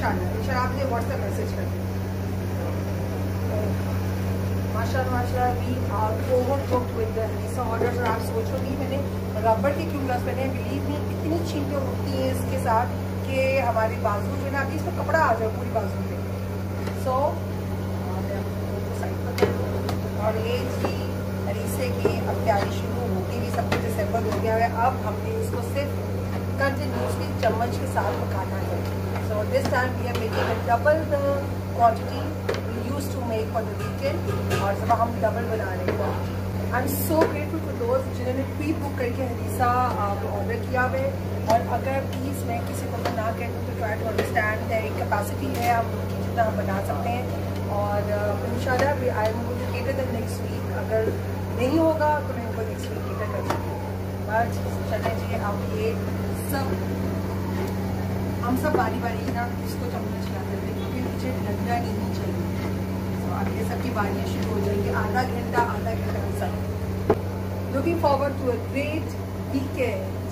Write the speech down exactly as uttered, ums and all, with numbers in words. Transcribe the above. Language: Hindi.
इंशाल्लाह इंशाल्लाह आप मुझे व्हाट्सएप मैसेज कर दें। माशाल्लाह माशाल्लाह we are overbooked with the हनीसा ऑर्डर्स। और आप सोचोगी मैंने रबर के क्यों ग्लव्स पहने हैं, बिलीव मी इतनी चीज़ें होती हैं इसके साथ कि हमारे बाजू जो है ना अभी इसमें कपड़ा आ जाए पूरी बाजू पे। सो साइड पर और ये जी हनीसे की अब तैयारी शुरू होगी भी, सब कुछ डिसम्बर हो गया है। अब हमने इसको सिर्फ कंटिन्यूसली चम्मच के साथ पकाना है। So this time we are making double the quantity we used to make for the weekend, और सब हम डबल बना रहे हैं quantity. I am so grateful for दोस्त जिन्होंने प्री बुक करके हनीसा को ऑर्डर किया हुआ है। और अगर प्लीज़ मैं किसी को ना कहूँ तो try to understand the capacity है हम जितना हम बना सकते हैं। और इंशाल्लाह I am going to cater the next week, अगर नहीं होगा तो मैं इनको नेक्स्ट वीक केटर कर सकती हूँ। बस चले जी अब ये सब हम सब बारी बारी ना इसको चम्मच खिलाते थे क्योंकि मुझे लगना नहीं चाहिए। तो अब ये सब की बारियाँ शुरू हो जाएंगी, आधा घंटा आधा घंटा सब। Looking forward to a great weekend.